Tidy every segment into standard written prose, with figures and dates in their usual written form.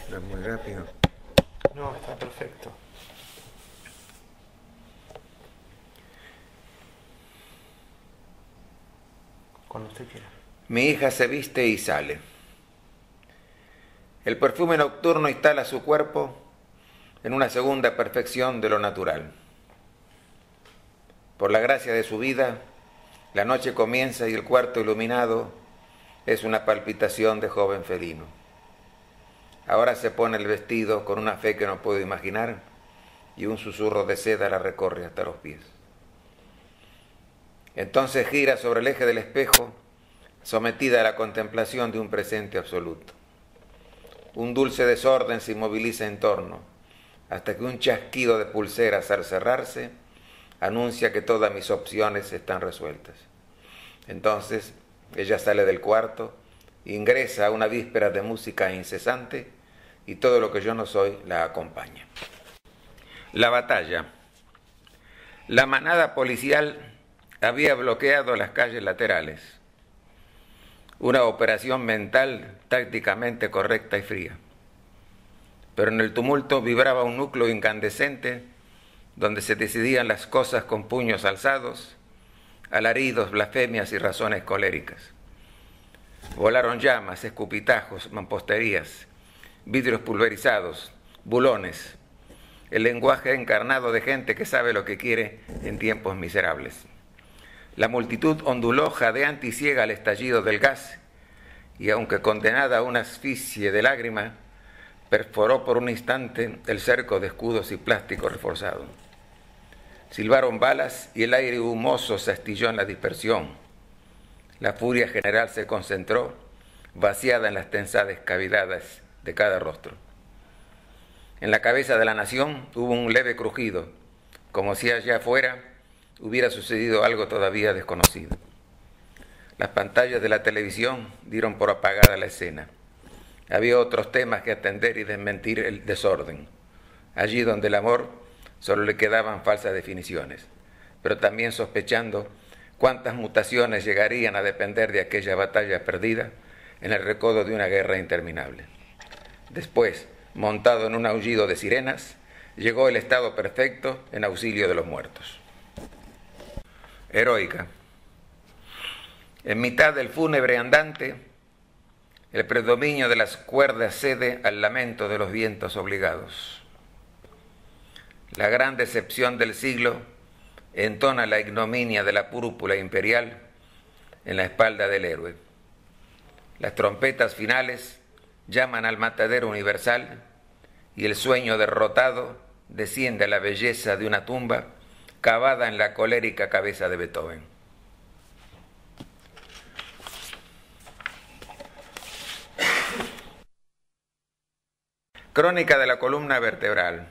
No es muy rápido. No, está perfecto. Cuando usted quiera. Mi hija se viste y sale. El perfume nocturno instala su cuerpo en una segunda perfección de lo natural. Por la gracia de su vida, la noche comienza y el cuarto iluminado es una palpitación de joven felino. Ahora se pone el vestido con una fe que no puedo imaginar y un susurro de seda la recorre hasta los pies. Entonces gira sobre el eje del espejo, sometida a la contemplación de un presente absoluto. Un dulce desorden se inmoviliza en torno, hasta que un chasquido de pulseras al cerrarse anuncia que todas mis opciones están resueltas. Entonces ella sale del cuarto, ingresa a una víspera de música incesante y todo lo que yo no soy la acompaña. La batalla. La manada policial había bloqueado las calles laterales. Una operación mental tácticamente correcta y fría. Pero en el tumulto vibraba un núcleo incandescente donde se decidían las cosas con puños alzados, alaridos, blasfemias y razones coléricas. Volaron llamas, escupitajos, mamposterías, vidrios pulverizados, bulones, el lenguaje encarnado de gente que sabe lo que quiere en tiempos miserables. La multitud onduló jadeante y ciega al estallido del gas y, aunque condenada a una asfixia de lágrima, perforó por un instante el cerco de escudos y plástico reforzado. Silbaron balas y el aire humoso se astilló en la dispersión. La furia general se concentró, vaciada en las tensadas cavidades de cada rostro. En la cabeza de la nación hubo un leve crujido, como si allá afuera hubiera sucedido algo todavía desconocido. Las pantallas de la televisión dieron por apagada la escena. Había otros temas que atender y desmentir el desorden. Allí donde el amor solo le quedaban falsas definiciones, pero también sospechando cuántas mutaciones llegarían a depender de aquella batalla perdida en el recodo de una guerra interminable. Después, montado en un aullido de sirenas, llegó el estado perfecto en auxilio de los muertos. Heroica. En mitad del fúnebre andante, el predominio de las cuerdas cede al lamento de los vientos obligados. La gran decepción del siglo entona la ignominia de la púrpura imperial en la espalda del héroe. Las trompetas finales llaman al matadero universal y el sueño derrotado desciende a la belleza de una tumba cavada en la colérica cabeza de Beethoven. Crónica de la columna vertebral.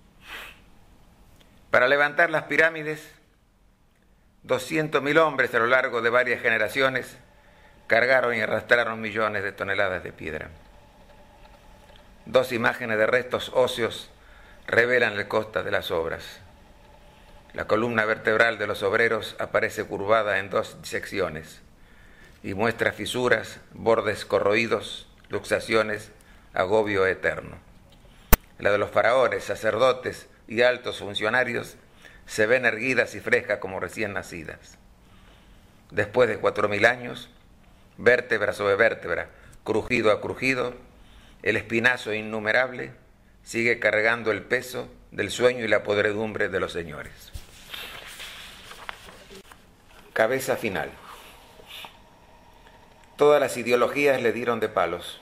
Para levantar las pirámides, 200.000 hombres a lo largo de varias generaciones cargaron y arrastraron millones de toneladas de piedra. Dos imágenes de restos óseos revelan el costo de las obras. La columna vertebral de los obreros aparece curvada en dos secciones y muestra fisuras, bordes corroídos, luxaciones, agobio eterno. La de los faraones, sacerdotes y altos funcionarios se ven erguidas y frescas como recién nacidas. Después de 4.000 años, vértebra sobre vértebra, crujido a crujido, el espinazo innumerable sigue cargando el peso del sueño y la podredumbre de los señores. Cabeza final. Todas las ideologías le dieron de palos.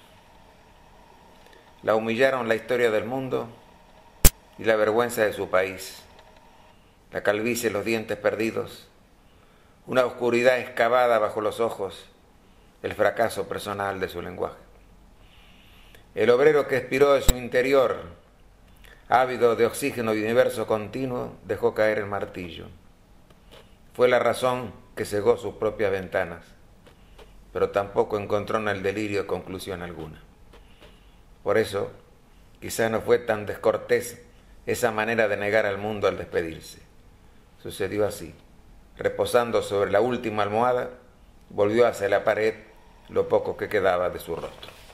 La humillaron la historia del mundo y la vergüenza de su país, la calvicie, los dientes perdidos, una oscuridad excavada bajo los ojos, el fracaso personal de su lenguaje. El obrero que expiró de su interior, ávido de oxígeno y universo continuo, dejó caer el martillo. Fue la razón que cegó sus propias ventanas, pero tampoco encontró en el delirio conclusión alguna. Por eso, quizá no fue tan descortés esa manera de negar al mundo al despedirse. Sucedió así. Reposando sobre la última almohada, volvió hacia la pared lo poco que quedaba de su rostro.